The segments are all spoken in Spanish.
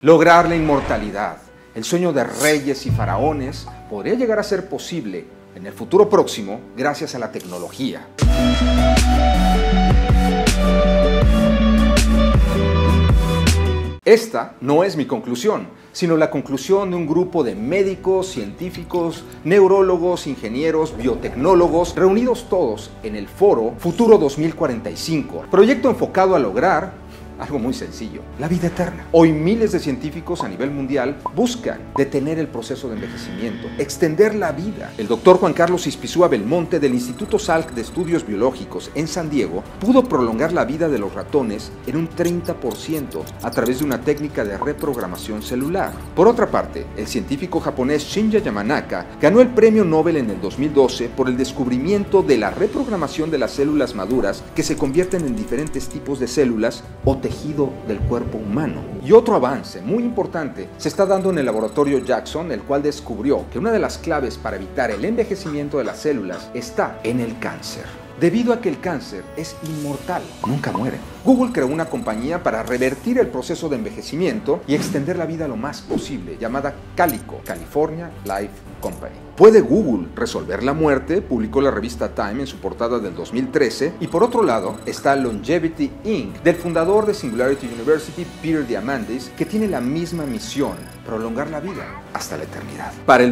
Lograr la inmortalidad, el sueño de reyes y faraones, podría llegar a ser posible en el futuro próximo gracias a la tecnología. Esta no es mi conclusión, sino la conclusión de un grupo de médicos, científicos, neurólogos, ingenieros, biotecnólogos, reunidos todos en el foro Futuro 2045, proyecto enfocado a lograr algo muy sencillo: la vida eterna. Hoy miles de científicos a nivel mundial buscan detener el proceso de envejecimiento, extender la vida. El doctor Juan Carlos Ispizúa Belmonte del Instituto Salk de Estudios Biológicos en San Diego pudo prolongar la vida de los ratones en un 30% a través de una técnica de reprogramación celular. Por otra parte, el científico japonés Shinya Yamanaka ganó el premio Nobel en el 2012 por el descubrimiento de la reprogramación de las células maduras que se convierten en diferentes tipos de células o tejido del cuerpo humano. Y otro avance muy importante se está dando en el laboratorio Jackson, el cual descubrió que una de las claves para evitar el envejecimiento de las células está en el cáncer. Debido a que el cáncer es inmortal, nunca muere. Google creó una compañía para revertir el proceso de envejecimiento y extender la vida lo más posible, llamada Calico, California Life Company. ¿Puede Google resolver la muerte?, publicó la revista Time en su portada del 2013. Y por otro lado está Longevity Inc., del fundador de Singularity University, Peter Diamandis, que tiene la misma misión: prolongar la vida hasta la eternidad. Para el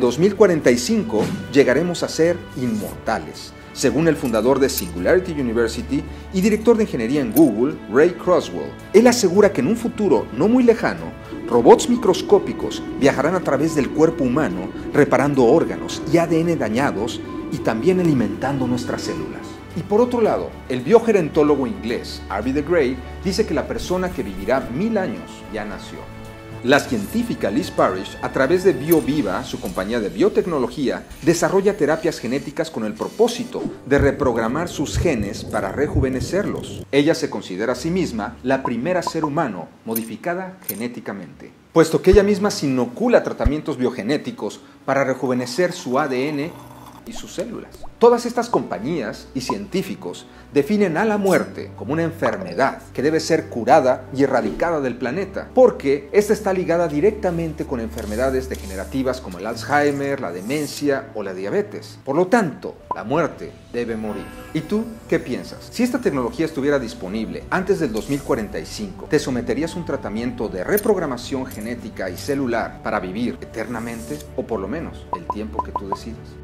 2045 llegaremos a ser inmortales. Según el fundador de Singularity University y director de ingeniería en Google, Ray Kurzweil, él asegura que en un futuro no muy lejano, robots microscópicos viajarán a través del cuerpo humano, reparando órganos y ADN dañados y también alimentando nuestras células. Y por otro lado, el biogerontólogo inglés R.B. de Grey dice que la persona que vivirá 1000 años ya nació. La científica Liz Parrish, a través de BioViva, su compañía de biotecnología, desarrolla terapias genéticas con el propósito de reprogramar sus genes para rejuvenecerlos. Ella se considera a sí misma la primera ser humano modificada genéticamente, puesto que ella misma se inocula tratamientos biogenéticos para rejuvenecer su ADN y sus células. Todas estas compañías y científicos definen a la muerte como una enfermedad que debe ser curada y erradicada del planeta, porque esta está ligada directamente con enfermedades degenerativas como el Alzheimer, la demencia o la diabetes. Por lo tanto, la muerte debe morir. ¿Y tú qué piensas? Si esta tecnología estuviera disponible antes del 2045, ¿te someterías a un tratamiento de reprogramación genética y celular para vivir eternamente, o por lo menos el tiempo que tú decidas?